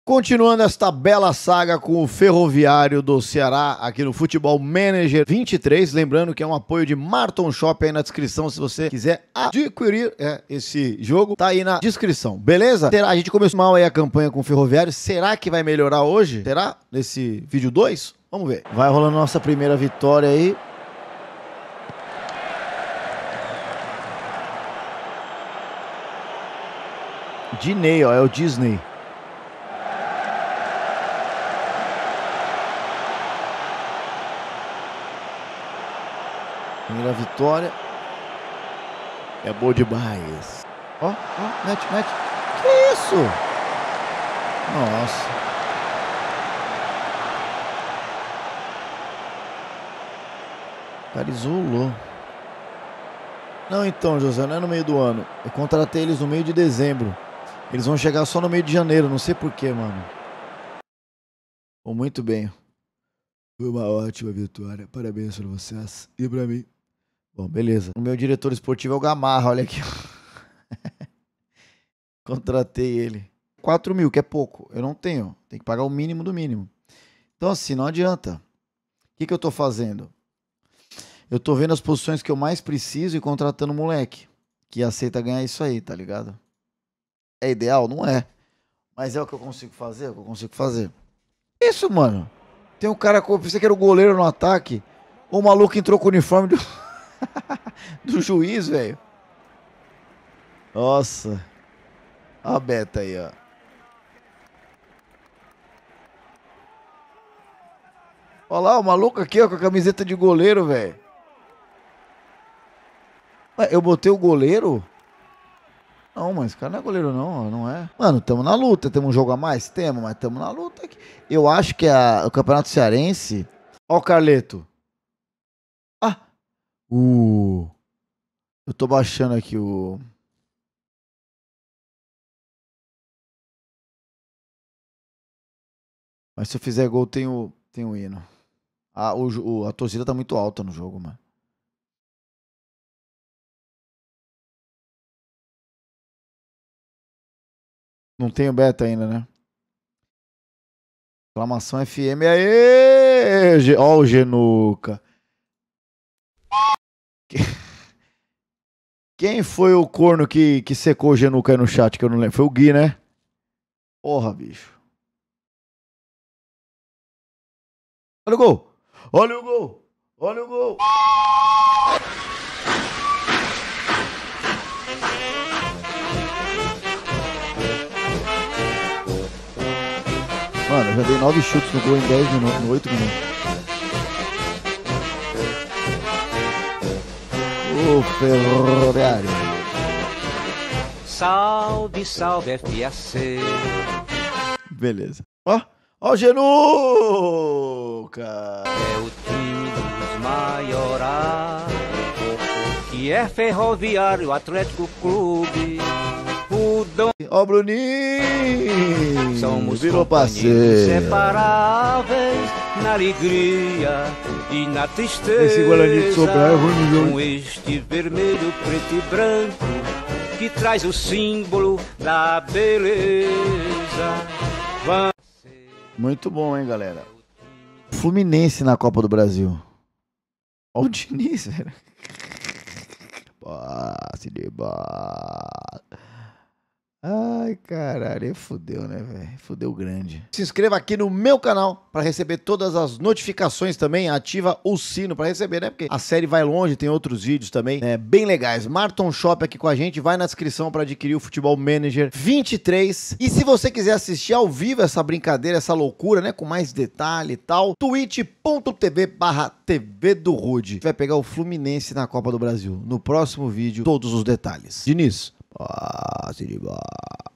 Continuando esta bela saga com o Ferroviário do Ceará aqui no Futebol Manager 23, lembrando que é um apoio de Marton Shop aí na descrição, se você quiser adquirir esse jogo, tá aí na descrição, beleza? A gente começou mal aí a campanha com o Ferroviário, será que vai melhorar hoje? Será? Nesse vídeo 2? Vamos ver. Vai rolando nossa primeira vitória aí. Dinei, ó, é o Disney. Primeira vitória. É boa demais. Ó, mete. Que isso? Nossa. O cara isolou. Não, então, José, não é no meio do ano. Eu contratei eles no meio de dezembro. Eles vão chegar só no meio de janeiro. Não sei porquê, mano. Bom, muito bem. Foi uma ótima vitória. Parabéns pra vocês e pra mim. Bom, beleza. O meu diretor esportivo é o Gamarra, olha aqui. Contratei ele. 4 mil, que é pouco. Eu não tenho. Tem que pagar o mínimo do mínimo. Então assim, não adianta. O que eu tô fazendo? Eu tô vendo as posições que eu mais preciso e contratando um moleque que aceita ganhar isso aí, tá ligado? É ideal? Não é. Mas é o que eu consigo fazer? É o que eu consigo fazer. Isso, mano. Tem um cara, eu pensei que era o goleiro no ataque. O maluco entrou com o uniforme do juiz, velho. Nossa. Olha a beta aí, ó. Olha lá, o maluco aqui, ó, com a camiseta de goleiro, velho. Eu botei o goleiro? Não, mas esse cara não é goleiro não, não é. Mano, tamo na luta, temos um jogo a mais? Temos, mas tamo na luta aqui. Eu acho que o Campeonato Cearense... Ó o Carleto. Eu tô baixando aqui o... Mas se eu fizer gol, tem o hino. A torcida tá muito alta no jogo, mano. Não tem o beta ainda, né? Exclamação FM. Aê! Ó o Genuca. Quem foi o corno que secou o Genuca aí no chat, que eu não lembro? Foi o Gui, né? Porra, bicho. Olha o gol! Olha o gol! Olha o gol! Mano, eu já dei 9 chutes no gol em 10 minutos, em 8 minutos. O Ferroviário. Salve, salve FAC. Beleza. Ó o Genuca. É o time dos maiorais, que é Ferroviário Atlético Clube. Ó o Bruninho. Somos virou companheiros parceiro. inseparáveis na alegria e na tristeza. Esse Guarani de Sobral é ruim no jogo. Com este vermelho, preto e branco que traz o símbolo da beleza. Muito bom, hein, galera. Fluminense na Copa do Brasil. Ó o Diniz, velho. Passe de bola. Ai, caralho, fudeu, né, velho? Fudeu grande. Se inscreva aqui no meu canal para receber todas as notificações também. Ativa o sino para receber, né? Porque a série vai longe, tem outros vídeos também, né? Bem legais. Marton Shop aqui com a gente. Vai na descrição para adquirir o Futebol Manager 23. E se você quiser assistir ao vivo essa brincadeira, essa loucura, né? Com mais detalhe e tal, twitch.tv/TV do Rude. Vai pegar o Fluminense na Copa do Brasil. No próximo vídeo, todos os detalhes. Diniz. Passe de bola.